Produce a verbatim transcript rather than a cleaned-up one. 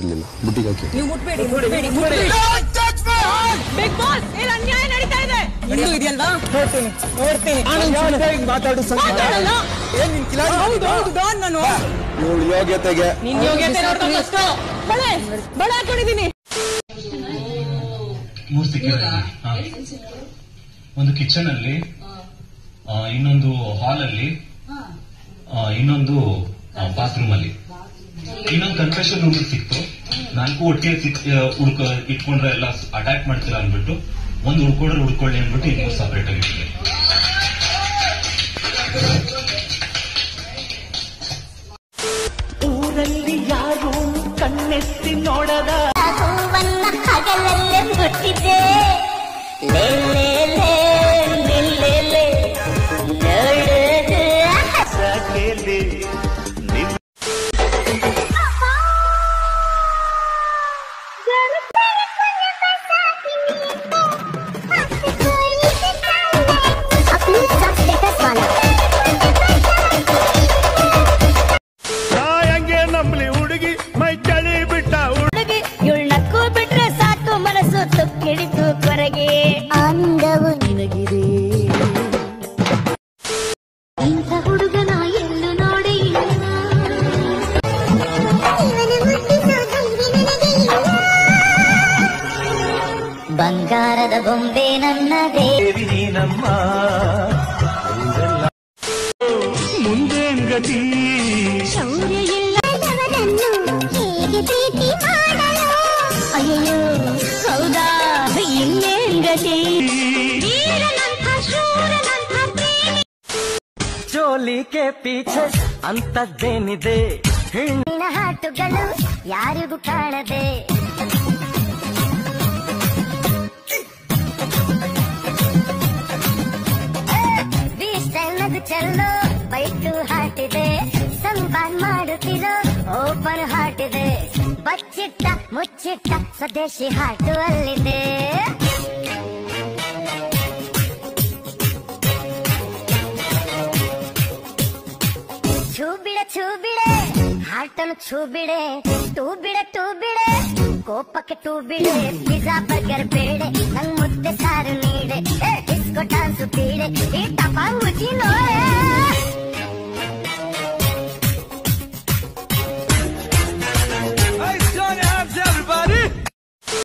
ಇರ್ಲಿಲ್ಲ ಬುಟ್ಟಿಗೆ ಹಾಕಿ. ನೀವು ಮುಟ್ಬೇಡಿ ಮುಟ್ಬೇಡಿ ಮುಟ್ಬೇಡಿ. ಬಿಗ್ ಬಾಸ್ ಇಲ್ಲಿ ಅನ್ಯಾಯ ನಡೀತಾ ಇದೆ. ಇನ್ನೂ ಇದೆಯಲ್ಲ ನೋಡ್ತೀನಿ ನೋಡ್ತೀನಿ. ನಾನು ಮಾತಾಡು ಮಾತಾಡಲ್ಲ. ಏನ್ ನಿನ್ ಕಿಲಾಡಿ? ಹೌದು ಹೌದು ಡಾನ್ ನಾನು. ಇವಳು ಯೋಗ್ಯತೆಗೆ ನಿನ್ ಯೋಗ್ಯತೆ ನೋಡ್ಕೊಂಡು ಅಷ್ಟು ಬಳೆ ಬಳೆ ಹಾಕೊಂಡಿದ್ದೀನಿ. ಮೂರು ಸಿಕ್ಕಿದೆ. ಒಂದು ಕಿಚನ್ ಅಲ್ಲಿ, ಇನ್ನೊಂದು ಹಾಲ್ ಅಲ್ಲಿ, ಇನ್ನೊಂದು ಬಾತ್ರೂಮ್ ಅಲ್ಲಿ, ಇನ್ನೊಂದು ಕನ್ಫೆಷನ್ ರೂಮ್ ಸಿಕ್ತು. ನಾಲ್ಕು ಒಟ್ಟಿಗೆ ಹುಡ್ಕ ಇಟ್ಕೊಂಡ್ರೆ ಎಲ್ಲ ಅಟ್ಯಾಕ್ ಮಾಡ್ತೀರಾ ಅಂದ್ಬಿಟ್ಟು ಒಂದು ಹುಡ್ಕೊಂಡ್ರೆ ಹುಡ್ಕೊಳ್ಳಿ ಅಂದ್ಬಿಟ್ಟು ಇನ್ನೂ ಸಪರೇಟ್ ಆಗಿಟ್ಟಿದೆ. ಊರಲ್ಲಿ ಯಾರು ಕಣ್ಣೆತ್ತಿ ನೋಡದ ಹೂವನ್ನ ಹಗಲಲ್ಲೇ ಮುಟ್ಟಿದ್ದೆ. ಲೇ ಲೇ ಲೇ ಲೇ ಲೇ ಕೇಳಿ ಹಂಗೆ ನಂಬಲಿ ಹುಡುಗಿ ಮೈ ಚಳಿ ಬಿಟ್ಟ ಹುಡುಗಿ ಇವಳಕ್ಕೂ ಬಿಟ್ರೆ ಸಾಕು ಮನಸ್ಸು ತುಕ್ಕಿಡಿತು ಕೊರಗೆ ಅಂದವು ನಿನಗಿದೆ. ಇಂಥ ಹುಡುಗನ ಎಲ್ಲೂ ನೋಡಿ ಬಂಗಾರದ ಬೊಂಬೆ ನನ್ನ ದೇವಿ ನಮ್ಮ ಮುಂದೇನ್ ಗತಿ. ಶೌರ್ಯ ಇಲ್ಲದವರನ್ನು ಹೇಗೆ ಪ್ರೀತಿ ಮಾಡಲು. ಅಯ್ಯೋ ಹೌದಾ ಇನ್ನೇನ್ ಗತಿ. ವೀರನಂಥ ಶೂರನಂಥ ಪ್ರೇಮಿ ಚೋಲಿಕೆ ಪೀಛೆ ಅಂತದ್ದೇನಿದೆ. ಹೆಣ್ಣಿನ ಹಾಟುಗಳು ಯಾರಿಗೂ ಕಾಣದೆ. ನಗು ಚೆಲ್ಲೋ ಬೈಟು ಹಾಟಿದೆ. ಸಂಪಾನ್ ಮಾಡುತ್ತಿರೋ ಓಪನ್ ಹಾಟಿದೆ. ಬಚ್ಚಿಟ್ಟ ಮುಚ್ಚಿಟ್ಟ ಸ್ವದೇಶಿ ಹಾಟು ಅಲ್ಲಿದೆ. ಛೂ ಬಿಡೆ ಛೂ ಬಿಡೆ ಹಾಟನ್ನು ಛೂ ಬಿಡೆ. ಟೂ ಬಿಡೆ ಟೂ ಬಿಡೆ ಕೋಪಕ್ಕೆ ಟೂ ಬಿಡೆ. ಪಿಜ್ಜಾ ಬರ್ಗರ್ ಬೇಡೆ ನಂಗ್ ಮುದ್ದೆ ಸಾರು ನೀಡೆ. ಡಿಸ್ಕೋ ಡಾನ್ಸು ಬೀಡೆ ಈ ಟಪಾಂಗುಚಿ ನೋಡೆ.